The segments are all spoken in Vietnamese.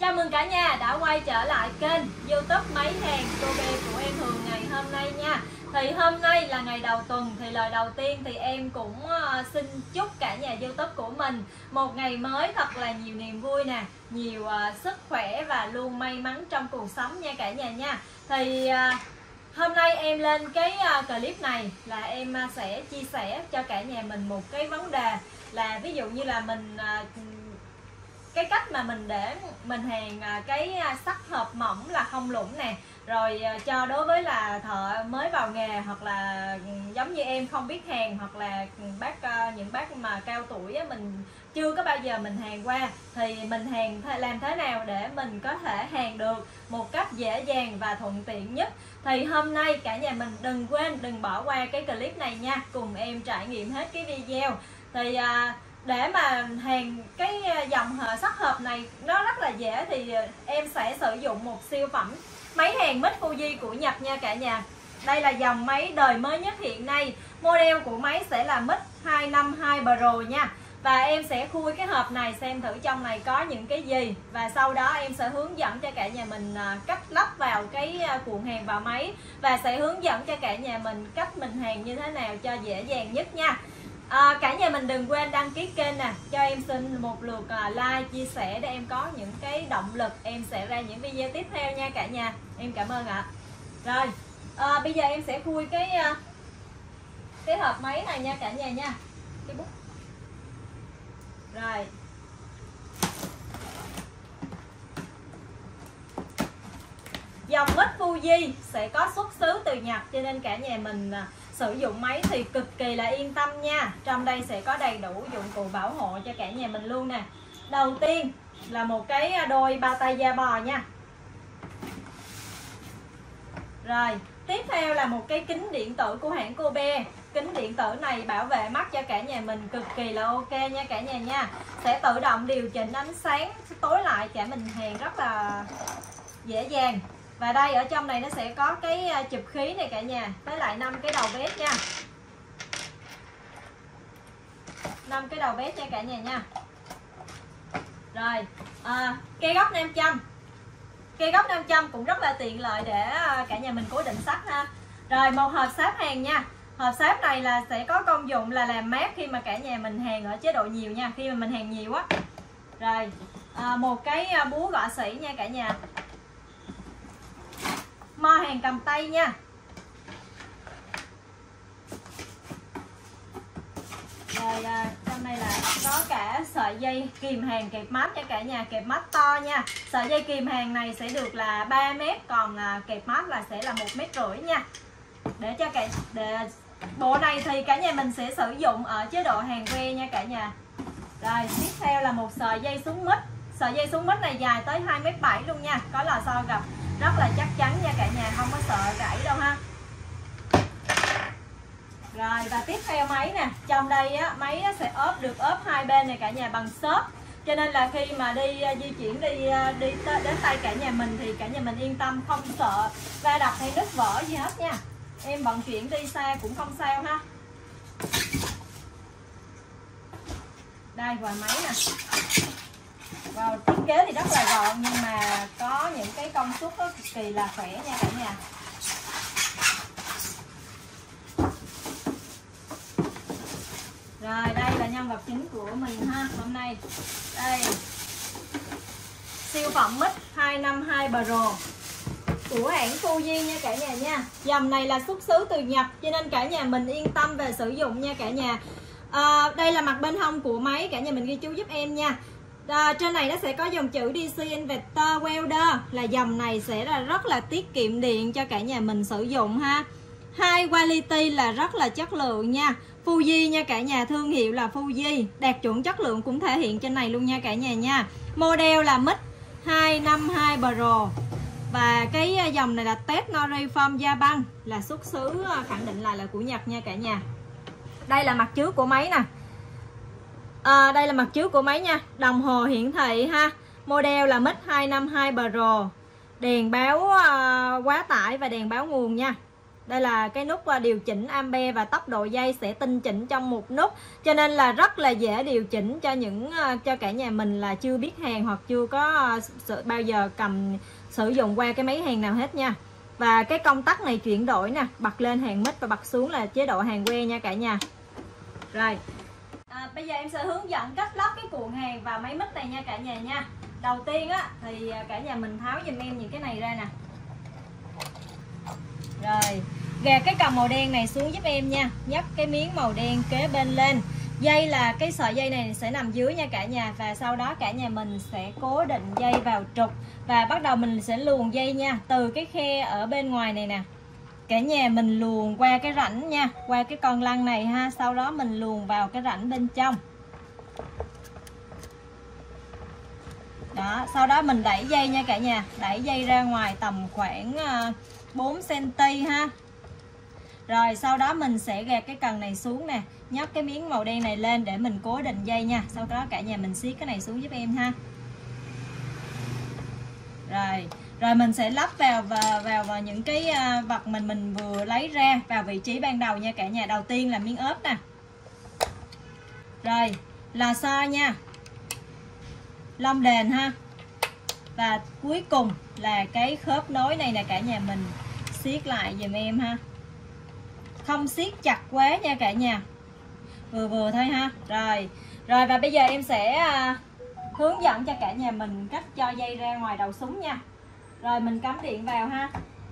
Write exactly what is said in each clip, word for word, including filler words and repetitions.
Chào mừng cả nhà đã quay trở lại kênh YouTube Máy Hàng cô bé của em Hường ngày hôm nay nha. Thì hôm nay là ngày đầu tuần, thì lời đầu tiên thì em cũng uh, xin chúc cả nhà YouTube của mình một ngày mới thật là nhiều niềm vui nè, nhiều uh, sức khỏe và luôn may mắn trong cuộc sống nha cả nhà nha. Thì uh, hôm nay em lên cái uh, clip này là em uh, sẽ chia sẻ cho cả nhà mình một cái vấn đề là ví dụ như là mình uh, cái cách mà mình để mình hàng cái sắt hộp mỏng là không lũng nè, rồi cho đối với là thợ mới vào nghề hoặc là giống như em không biết hàng, hoặc là bác những bác mà cao tuổi á, mình chưa có bao giờ mình hàng qua, thì mình hàng làm thế nào để mình có thể hàng được một cách dễ dàng và thuận tiện nhất. Thì hôm nay cả nhà mình đừng quên đừng bỏ qua cái clip này nha, cùng em trải nghiệm hết cái video. Thì à, để mà hàng cái dòng sắt hộp này nó rất là dễ, thì em sẽ sử dụng một siêu phẩm máy hàng mít Fuji của Nhật nha cả nhà. Đây là dòng máy đời mới nhất hiện nay, model của máy sẽ là mít hai năm hai Pro nha. Và em sẽ khui cái hộp này xem thử trong này có những cái gì, và sau đó em sẽ hướng dẫn cho cả nhà mình cách lắp vào cái cuộn hàng vào máy, và sẽ hướng dẫn cho cả nhà mình cách mình hàng như thế nào cho dễ dàng nhất nha. À, cả nhà mình đừng quên đăng ký kênh nè, cho em xin một lượt uh, like, chia sẻ để em có những cái động lực em sẽ ra những video tiếp theo nha cả nhà. Em cảm ơn ạ. Rồi, à, bây giờ em sẽ khui cái uh, cái hộp máy này nha cả nhà nha. Cái bút. Rồi. Dòng mít Fuji sẽ có xuất xứ từ Nhật, cho nên cả nhà mình uh, sử dụng máy thì cực kỳ là yên tâm nha. Trong đây sẽ có đầy đủ dụng cụ bảo hộ cho cả nhà mình luôn nè. Đầu tiên là một cái đôi bao tay da bò nha. Rồi, tiếp theo là một cái kính điện tử của hãng Kobe. Kính điện tử này bảo vệ mắt cho cả nhà mình cực kỳ là ok nha cả nhà nha. Sẽ tự động điều chỉnh ánh sáng tối lại, cả mình hàng rất là dễ dàng. Và đây ở trong này nó sẽ có cái chụp khí này cả nhà, với lại năm cái đầu vét nha. năm cái đầu vét nha cả nhà nha. Rồi, à, cây gốc nam châm. Cây gốc nam châm cũng rất là tiện lợi để cả nhà mình cố định sắt ha. Rồi, một hộp sáp hàng nha. Hộp sáp này là sẽ có công dụng là làm mát khi mà cả nhà mình hàng ở chế độ nhiều nha, khi mà mình hàng nhiều á. Rồi, à, một cái búa gọt sỉ nha cả nhà. Mo hàng cầm tay nha. Rồi à, trong này là có cả sợi dây kìm hàng kẹp mát cho cả nhà, kẹp mát to nha. Sợi dây kìm hàng này sẽ được là ba mét, còn à, kẹp mát là sẽ là một mét rưỡi nha. Để cho cả để bộ này thì cả nhà mình sẽ sử dụng ở chế độ hàng que nha cả nhà. Rồi tiếp theo là một sợi dây súng mít. Sợi dây súng mít này dài tới hai mét bảy luôn nha, có lò xo gập rất là chắc chắn nha cả nhà, không có sợ gãy đâu ha. Rồi và tiếp theo máy nè, trong đây á, máy á, sẽ ốp được ốp hai bên này cả nhà bằng xốp, cho nên là khi mà đi uh, di chuyển đi uh, đi đến tay cả nhà mình thì cả nhà mình yên tâm, không sợ va đập hay nứt vỡ gì hết nha. Em vận chuyển đi xa cũng không sao ha. Đây và máy nè. Vào thiết kế thì rất là gọn, nhưng mà có những cái công suất đó cực kỳ là khỏe nha cả nhà. Rồi đây là nhân vật chính của mình ha hôm nay. Đây, siêu phẩm mít hai năm hai Pro của hãng Fuji nha cả nhà nha. Dòng này là xuất xứ từ Nhật, cho nên cả nhà mình yên tâm về sử dụng nha cả nhà. À, đây là mặt bên hông của máy, cả nhà mình ghi chú giúp em nha. À, trên này nó sẽ có dòng chữ đê xê Inverter Welder, là dòng này sẽ là rất là tiết kiệm điện cho cả nhà mình sử dụng ha. High quality là rất là chất lượng nha. Fuji nha cả nhà, thương hiệu là Fuji, đạt chuẩn chất lượng cũng thể hiện trên này luôn nha cả nhà nha. Model là mít hai năm hai Pro. Và cái dòng này là Technori Form da băng, là xuất xứ khẳng định lại là của Nhật nha cả nhà. Đây là mặt trước của máy nè. À, đây là mặt trước của máy nha. Đồng hồ hiển thị ha. Model là mít hai năm hai Pro. Đèn báo uh, quá tải và đèn báo nguồn nha. Đây là cái nút điều chỉnh ampe và tốc độ dây sẽ tinh chỉnh trong một nút, cho nên là rất là dễ điều chỉnh cho những cho cả nhà mình là chưa biết hàng hoặc chưa có sự bao giờ cầm sử dụng qua cái máy hàng nào hết nha. Và cái công tắc này chuyển đổi nè, bật lên hàng mít và bật xuống là chế độ hàng que nha cả nhà. Rồi à, bây giờ em sẽ hướng dẫn cách lắp cái cuộn hàng vào máy mít này nha cả nhà nha. Đầu tiên á thì cả nhà mình tháo giùm em những cái này ra nè. Rồi gạt cái cầm màu đen này xuống giúp em nha, nhấc cái miếng màu đen kế bên lên. Dây là cái sợi dây này sẽ nằm dưới nha cả nhà, và sau đó cả nhà mình sẽ cố định dây vào trục và bắt đầu mình sẽ luồn dây nha, từ cái khe ở bên ngoài này nè. Cả nhà mình luồn qua cái rãnh nha, qua cái con lăn này ha, sau đó mình luồn vào cái rãnh bên trong. Đó, sau đó mình đẩy dây nha cả nhà, đẩy dây ra ngoài tầm khoảng bốn xăng-ti-mét ha. Rồi sau đó mình sẽ gạt cái cần này xuống nè, nhấc cái miếng màu đen này lên để mình cố định dây nha. Sau đó cả nhà mình siết cái này xuống giúp em ha. Rồi, rồi mình sẽ lắp vào vào vào, vào những cái vật mình mình vừa lấy ra vào vị trí ban đầu nha cả nhà. Đầu tiên là miếng ốp nè. Rồi, lò xo nha. Lông đền ha. Và cuối cùng là cái khớp nối này nè cả nhà mình siết lại giùm em ha. Không siết chặt quá nha cả nhà, vừa vừa thôi ha. Rồi rồi và bây giờ em sẽ uh, hướng dẫn cho cả nhà mình cách cho dây ra ngoài đầu súng nha. Rồi mình cắm điện vào ha.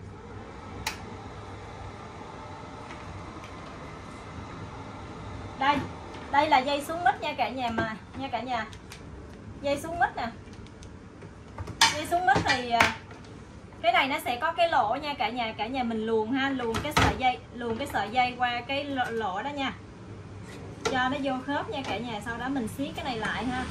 Đây đây là dây xuống mít nha cả nhà mà nha cả nhà. Dây xuống mít nè. Dây xuống mít thì uh, cái này nó sẽ có cái lỗ nha cả nhà, cả nhà mình luồn ha, luồn cái sợi dây, luồn cái sợi dây qua cái lỗ đó nha, cho nó vô khớp nha cả nhà. Sau đó mình siết cái này lại ha.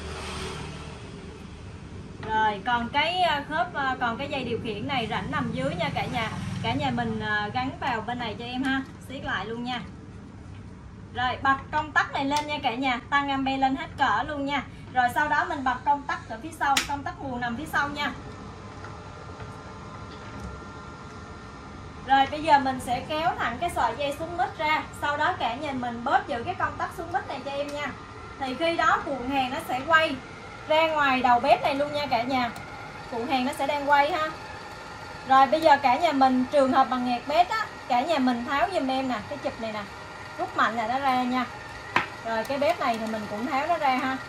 Rồi còn cái khớp, còn cái dây điều khiển này rãnh nằm dưới nha cả nhà, cả nhà mình gắn vào bên này cho em ha, siết lại luôn nha. Rồi bật công tắc này lên nha cả nhà, tăng ampe lên hết cỡ luôn nha. Rồi sau đó mình bật công tắc ở phía sau, công tắc nguồn nằm phía sau nha. Rồi bây giờ mình sẽ kéo thẳng cái sợi dây xuống mít ra, sau đó cả nhà mình bóp giữ cái công tắc xuống mít này cho em nha. Thì khi đó cuộn hàng nó sẽ quay ra ngoài đầu bếp này luôn nha cả nhà. Cuộn hàng nó sẽ đang quay ha. Rồi bây giờ cả nhà mình trường hợp bằng nghẹt bếp á, cả nhà mình tháo giùm em nè, cái chụp này nè, rút mạnh là nó ra nha. Rồi cái bếp này thì mình cũng tháo nó ra ha.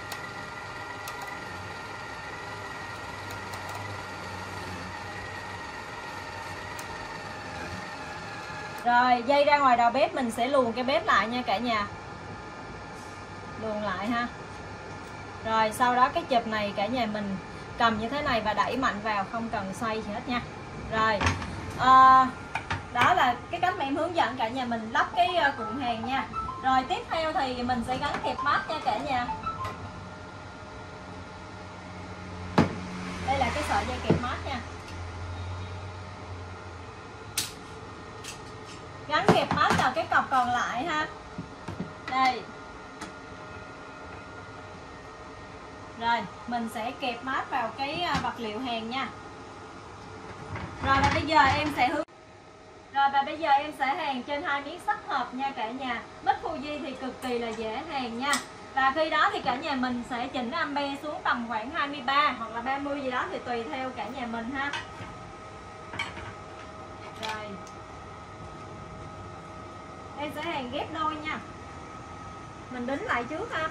Rồi dây ra ngoài đầu bếp mình sẽ luồn cái bếp lại nha cả nhà. Luồn lại ha. Rồi sau đó cái chụp này cả nhà mình cầm như thế này và đẩy mạnh vào, không cần xoay gì hết nha. Rồi à, đó là cái cách mà em hướng dẫn cả nhà mình lắp cái cuộn hàng nha. Rồi tiếp theo thì mình sẽ gắn kẹp mát nha cả nhà. Đây là cái sợi dây kẹp mát nha. Gắn kẹp mát vào cái cọc còn lại ha. Đây. Rồi mình sẽ kẹp mát vào cái vật liệu hàng nha. Rồi và bây giờ em sẽ hướng Rồi và bây giờ em sẽ hàn trên hai miếng sắt hợp nha cả nhà. Mít Fuji thì cực kỳ là dễ hàn nha. Và khi đó thì cả nhà mình sẽ chỉnh ampe xuống tầm khoảng hai mươi ba hoặc là ba mươi gì đó thì tùy theo cả nhà mình ha. Rồi em sẽ hàn ghép đôi nha. Mình đính lại trước ha.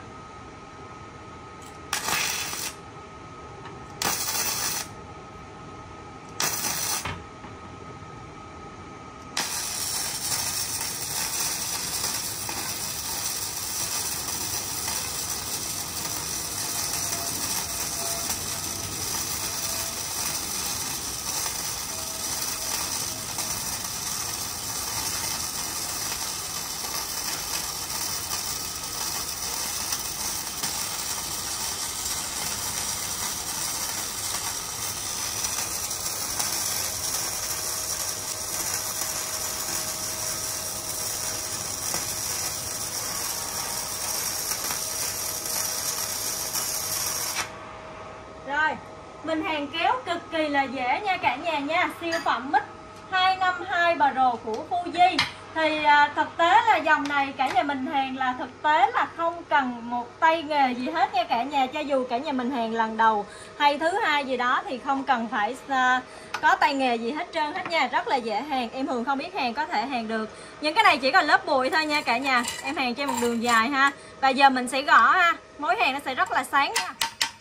Rồi, mình hàn kéo cực kỳ là dễ nha cả nhà nha. Siêu phẩm mít hai năm hai Pro của Fuji. Thì à, thực tế là dòng này cả nhà mình hàng là thực tế là không cần một tay nghề gì hết nha cả nhà. Cho dù cả nhà mình hàng lần đầu hay thứ hai gì đó thì không cần phải à, có tay nghề gì hết trơn hết nha. Rất là dễ hàng, em Hường không biết hàng có thể hàng được. Những cái này chỉ còn lớp bụi thôi nha cả nhà. Em hàng trên một đường dài ha. Và giờ mình sẽ gõ ha, mối hàng nó sẽ rất là sáng nha.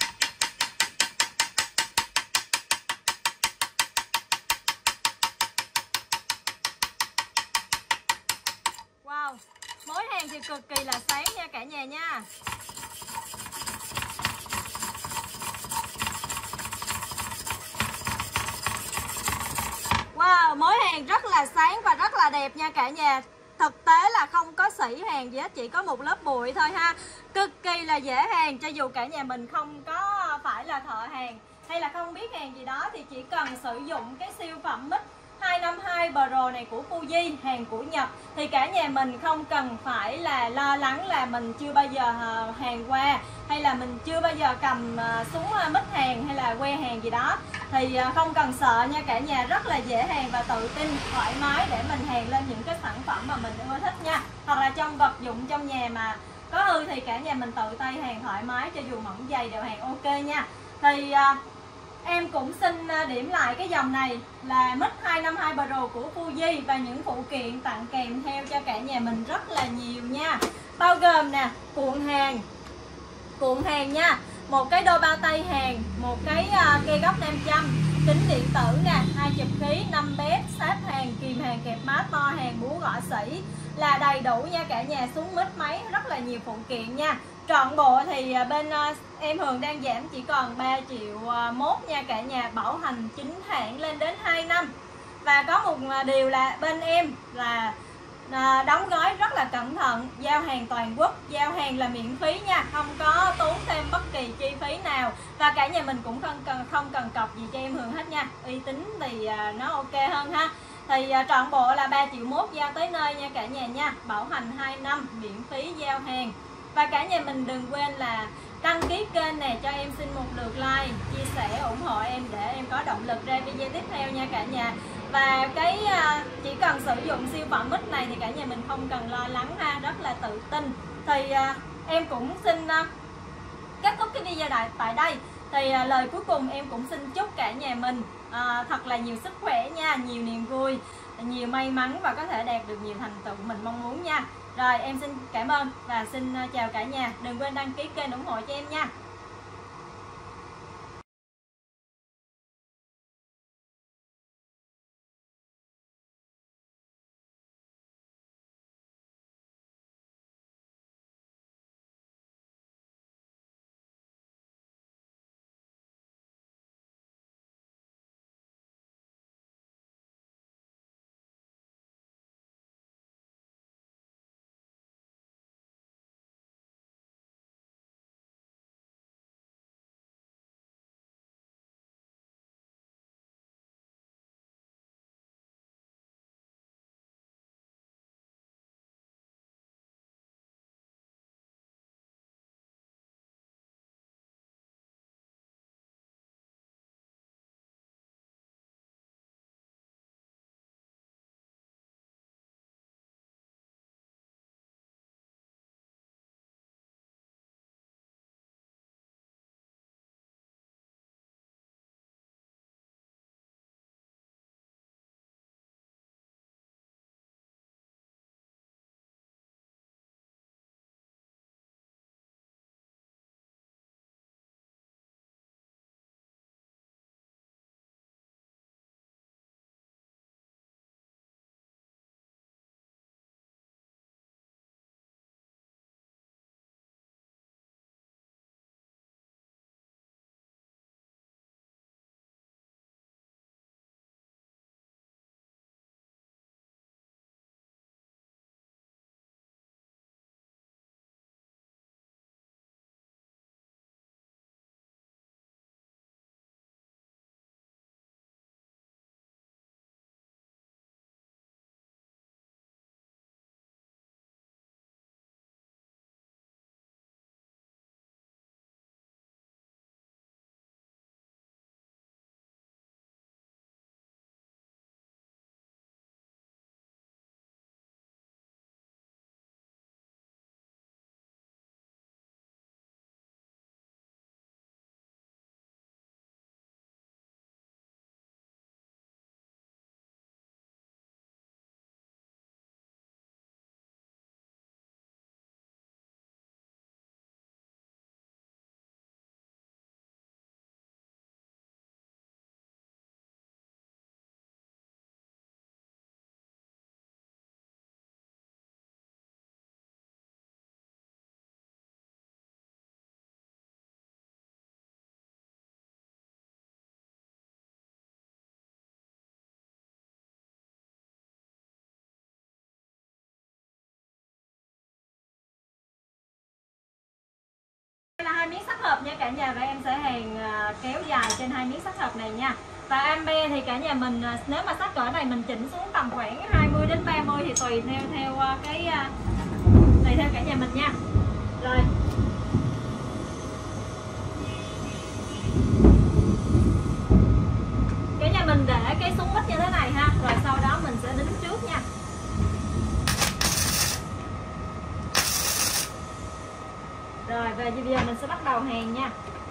Wow, mối hàng thì cực kỳ là sáng nha cả nhà nha. Wow, mối hàng rất là sáng và rất là đẹp nha cả nhà. Thực tế là không có sỉ hàng gì hết, chỉ có một lớp bụi thôi ha. Cực kỳ là dễ hàng, cho dù cả nhà mình không có phải là thợ hàng hay là không biết hàng gì đó thì chỉ cần sử dụng cái siêu phẩm mic hai năm hai Pro này của Fuji, hàng của Nhật, thì cả nhà mình không cần phải là lo lắng là mình chưa bao giờ hàng qua hay là mình chưa bao giờ cầm súng mít hàng hay là que hàng gì đó, thì không cần sợ nha cả nhà. Rất là dễ hàng và tự tin thoải mái để mình hàng lên những cái sản phẩm mà mình ưa thích nha. Hoặc là trong vật dụng trong nhà mà có hư thì cả nhà mình tự tay hàng thoải mái, cho dù mỏng dày đều hàng ok nha. Thì em cũng xin điểm lại cái dòng này là mic hai năm hai Pro của Fuji và những phụ kiện tặng kèm theo cho cả nhà mình rất là nhiều nha. Bao gồm nè, cuộn hàng, cuộn hàng nha, một cái đôi bao tay hàng, một cái uh, cây gốc nam châm, kính điện tử nè, hai chụp khí, năm bếp, sáp hàng, kìm hàng, kẹp mát, to hàng, búa gõ sỉ là đầy đủ nha cả nhà. Súng mít máy rất là nhiều phụ kiện nha. Trọn bộ thì bên uh, em Hường đang giảm chỉ còn ba triệu mốt nha cả nhà, bảo hành chính hãng lên đến hai năm. Và có một điều là bên em là à, đóng gói rất là cẩn thận, giao hàng toàn quốc, giao hàng là miễn phí nha, không có tốn thêm bất kỳ chi phí nào. Và cả nhà mình cũng không cần không cần cọc gì cho em Hường hết nha, uy tín thì à, nó ok hơn ha. Thì à, trọn bộ là ba triệu mốt giao tới nơi nha cả nhà nha, bảo hành hai năm, miễn phí giao hàng. Và cả nhà mình đừng quên là đăng ký kênh nè, cho em xin một lượt like, chia sẻ ủng hộ em để em có động lực ra video tiếp theo nha cả nhà. Và cái chỉ cần sử dụng siêu phẩm mic này thì cả nhà mình không cần lo lắng ha, rất là tự tin. Thì em cũng xin kết thúc cái video này tại đây. Thì lời cuối cùng em cũng xin chúc cả nhà mình à, thật là nhiều sức khỏe nha, nhiều niềm vui, nhiều may mắn và có thể đạt được nhiều thành tựu mình mong muốn nha. Rồi em xin cảm ơn và xin chào cả nhà. Đừng quên đăng ký kênh ủng hộ cho em nha. Đây là hai miếng sắt hợp nha cả nhà, và em sẽ hàng kéo dài trên hai miếng sắt hợp này nha. Và ampe thì cả nhà mình nếu mà sắt cỡ này mình chỉnh xuống tầm khoảng hai mươi đến ba mươi thì tùy theo theo cái tùy theo cả nhà mình nha. Rồi. Cả nhà mình để cái súng mít như thế này ha, rồi sau đó mình sẽ đính trước nha. Rồi và bây giờ mình sẽ bắt đầu hàng nha.